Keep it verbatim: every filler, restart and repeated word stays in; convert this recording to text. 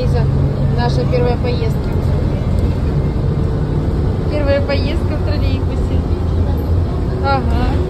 Лиза, наша первая поездка. Первая поездка в троллейбусе. Ага.